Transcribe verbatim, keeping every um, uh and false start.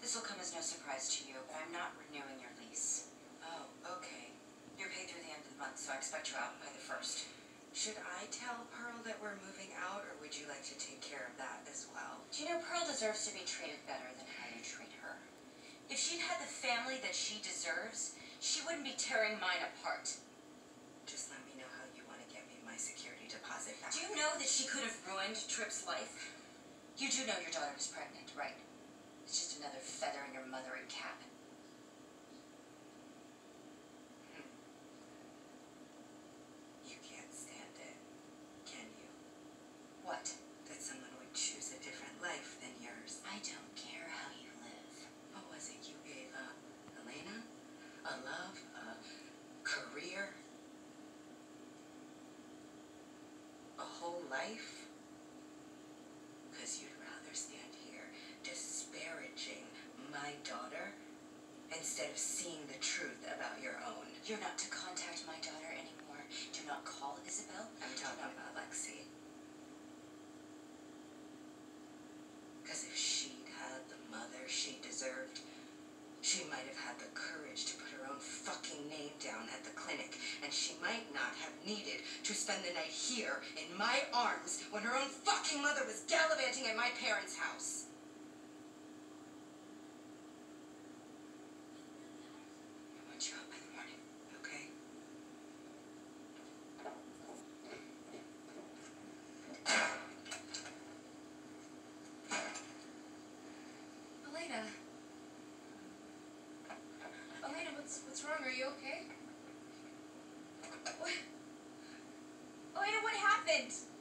This will come as no surprise to you, but I'm not renewing your lease. Oh, okay. You're paid through the end of the month, so I expect you out by the first. Should I tell Pearl that we're moving out, or would you like to take care of that as well? Do you know Pearl deserves to be treated better than how you treat her? If she'd had the family that she deserves, she wouldn't be tearing mine apart. Just let me know how you want to get me my security deposit back. Do you know that she could have ruined Tripp's life? You do know your daughter was pregnant, right? It's just another feather in your mothering cap. Hmm. You can't stand it, can you? What? That someone would choose a different life than yours. I don't care how you live. What was it you gave up? Elena? A love? A career? A whole life? Because you'd rather stand here disparaging my daughter instead of seeing the truth about your own. You're not to contact my daughter anymore. Do not call Isabel. I'm talking about Lexi. Because if she'd had the mother she deserved, she might have had the courage to put her own fucking name down at the clinic, and she might not have needed to spend the night here in my arms when her own fucking mother was gallivanting at my parents' house. I want you out by the morning. Okay? Elena. Elena, what's what's wrong? Are you okay? What? Elena, what happened?